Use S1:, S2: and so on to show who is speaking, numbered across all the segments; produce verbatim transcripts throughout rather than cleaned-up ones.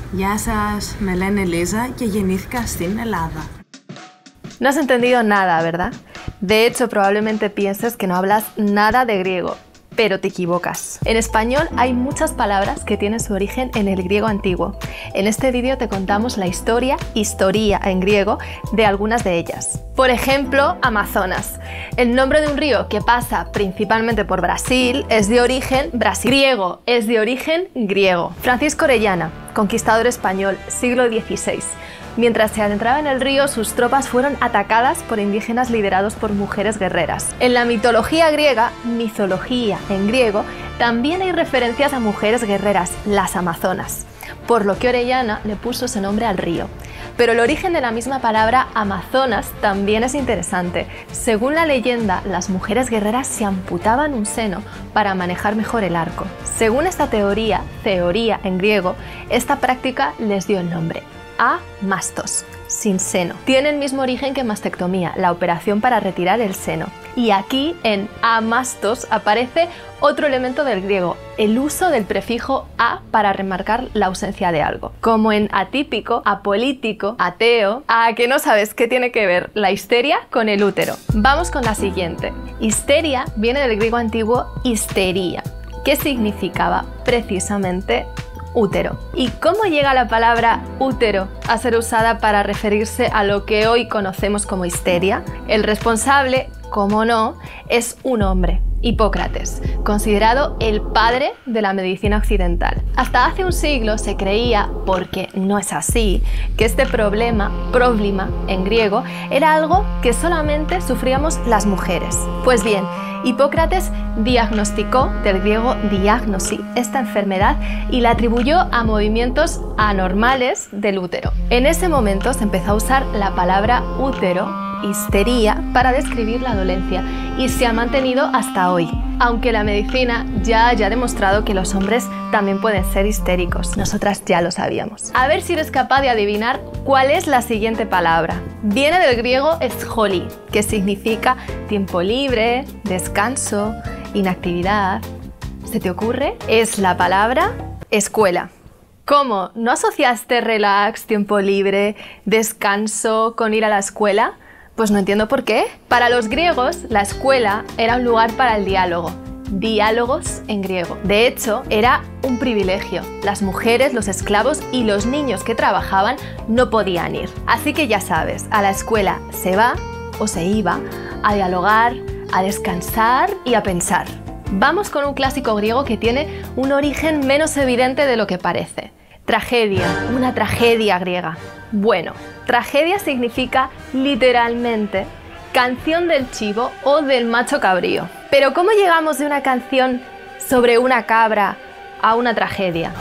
S1: Γεια σας, me λένε Λίζα και γεννήθηκα στην Ελλάδα.
S2: No has entendido nada, ¿verdad? De hecho, probablemente pienses que no hablas nada de griego, pero te equivocas. En español hay muchas palabras que tienen su origen en el griego antiguo. En este vídeo te contamos la historia, historia en griego, de algunas de ellas. Por ejemplo, Amazonas. El nombre de un río que pasa principalmente por Brasil es de origen brasileño. Griego es de origen griego. Francisco Orellana, conquistador español, siglo dieciséis. Mientras se adentraba en el río, sus tropas fueron atacadas por indígenas liderados por mujeres guerreras. En la mitología griega, mitología en griego, también hay referencias a mujeres guerreras, las amazonas, por lo que Orellana le puso ese nombre al río. Pero el origen de la misma palabra Amazonas también es interesante. Según la leyenda, las mujeres guerreras se amputaban un seno para manejar mejor el arco. Según esta teoría, teoría en griego, esta práctica les dio el nombre amastos, sin seno. Tiene el mismo origen que mastectomía, la operación para retirar el seno. Y aquí en amastos aparece otro elemento del griego, el uso del prefijo a para remarcar la ausencia de algo. Como en atípico, apolítico, ateo. ¿A que no sabes qué tiene que ver la histeria con el útero? Vamos con la siguiente. Histeria viene del griego antiguo histeria, que significaba precisamente útero. ¿Y cómo llega la palabra útero a ser usada para referirse a lo que hoy conocemos como histeria? El responsable, como no, es un hombre, Hipócrates, considerado el padre de la medicina occidental. Hasta hace un siglo se creía, porque no es así, que este problema, problema en griego, era algo que solamente sufríamos las mujeres. Pues bien, Hipócrates diagnosticó, del griego diagnosi, esta enfermedad y la atribuyó a movimientos anormales del útero. En ese momento se empezó a usar la palabra útero, histeria, para describir la dolencia y se ha mantenido hasta hoy, aunque la medicina ya haya demostrado que los hombres también pueden ser histéricos. Nosotras ya lo sabíamos. A ver si eres capaz de adivinar cuál es la siguiente palabra. Viene del griego scholi, que significa tiempo libre, descanso, inactividad. ¿Se te ocurre? Es la palabra escuela. ¿Cómo? ¿No asociaste relax, tiempo libre, descanso con ir a la escuela? Pues no entiendo por qué. Para los griegos, la escuela era un lugar para el diálogo. Diálogos en griego. De hecho, era un privilegio. Las mujeres, los esclavos y los niños que trabajaban no podían ir. Así que ya sabes, a la escuela se va o se iba a dialogar, a descansar y a pensar. Vamos con un clásico griego que tiene un origen menos evidente de lo que parece. Tragedia, una tragedia griega. Bueno, tragedia significa literalmente canción del chivo o del macho cabrío. Pero ¿cómo llegamos de una canción sobre una cabra a una tragedia?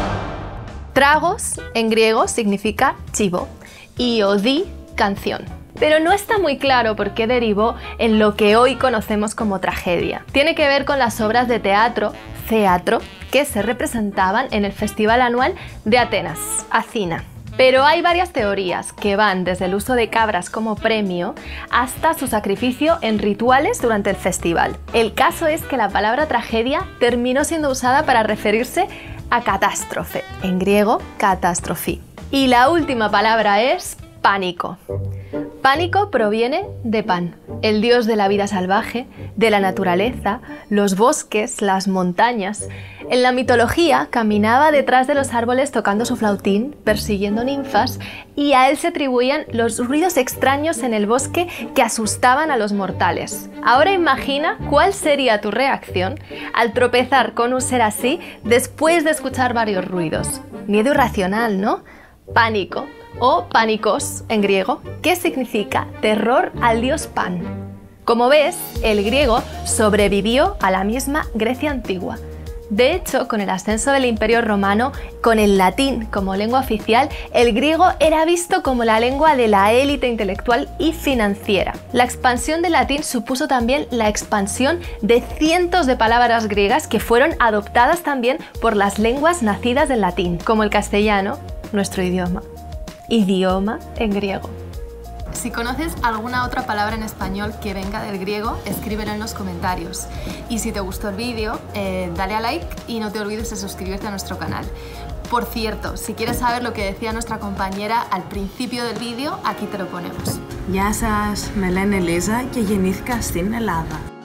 S2: Tragos en griego significa chivo y odi, canción. Pero no está muy claro por qué derivó en lo que hoy conocemos como tragedia. Tiene que ver con las obras de teatro, teatro, que se representaban en el festival anual de Atenas, Acina. Pero hay varias teorías que van desde el uso de cabras como premio hasta su sacrificio en rituales durante el festival. El caso es que la palabra tragedia terminó siendo usada para referirse a catástrofe, en griego catástrofe. Y la última palabra es pánico. Pánico proviene de Pan, el dios de la vida salvaje, de la naturaleza, los bosques, las montañas. En la mitología caminaba detrás de los árboles tocando su flautín, persiguiendo ninfas, y a él se atribuían los ruidos extraños en el bosque que asustaban a los mortales. Ahora imagina cuál sería tu reacción al tropezar con un ser así después de escuchar varios ruidos. Miedo irracional, ¿no? Pánico, o pánicos en griego, que significa terror al dios Pan. Como ves, el griego sobrevivió a la misma Grecia antigua. De hecho, con el ascenso del Imperio Romano, con el latín como lengua oficial, el griego era visto como la lengua de la élite intelectual y financiera. La expansión del latín supuso también la expansión de cientos de palabras griegas que fueron adoptadas también por las lenguas nacidas del latín, como el castellano, nuestro idioma. Idioma en griego. Si conoces alguna otra palabra en español que venga del griego, escríbelo en los comentarios. Y si te gustó el vídeo, eh, dale a like y no te olvides de suscribirte a nuestro canal. Por cierto, si quieres saber lo que decía nuestra compañera al principio del vídeo, aquí te lo ponemos.
S1: Γεια σας, με λένε Λίζα και γεννήθηκα στην Ελλάδα.